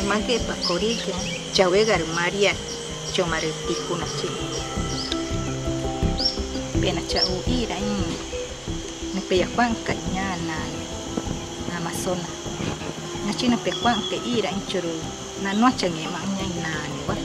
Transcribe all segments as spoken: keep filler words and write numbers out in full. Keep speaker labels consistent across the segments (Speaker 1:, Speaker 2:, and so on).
Speaker 1: mage pa korike chawe gar Maria chomare tikuna chi pena chau ira ini ne pe yakwang kanya na Amazona na china pe kwang ke ira inchuru na noche nge mangnya na ni wa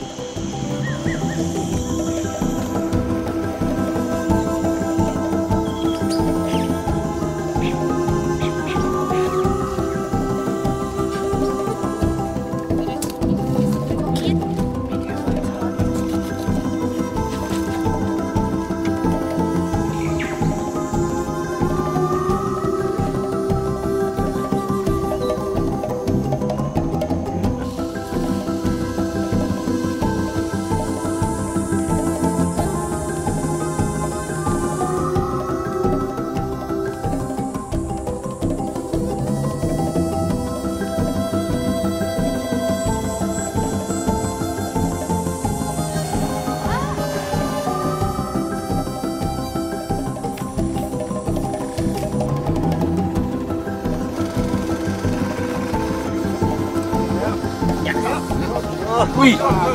Speaker 2: Uy,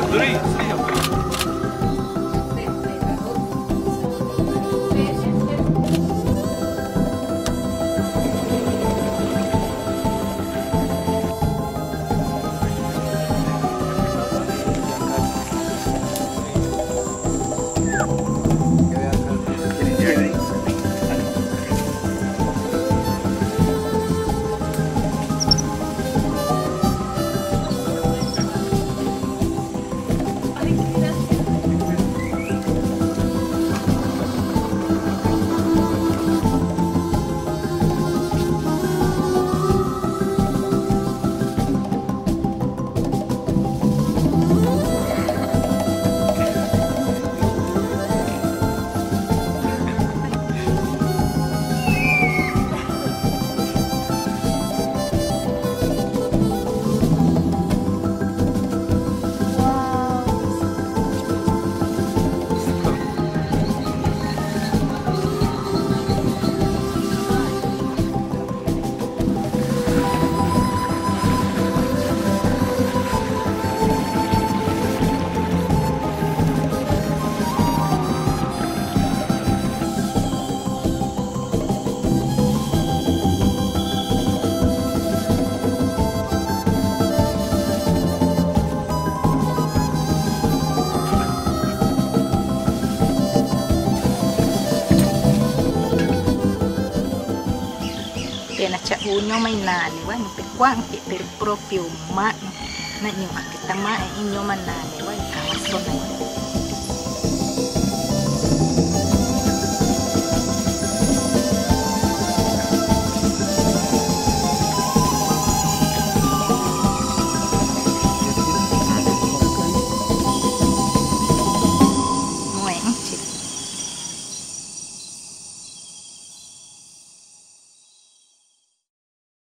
Speaker 1: pena chau nyo mai nani wa ni pe kwang ke per proprio ma na nyo akita ma e nyo manani wa Amazona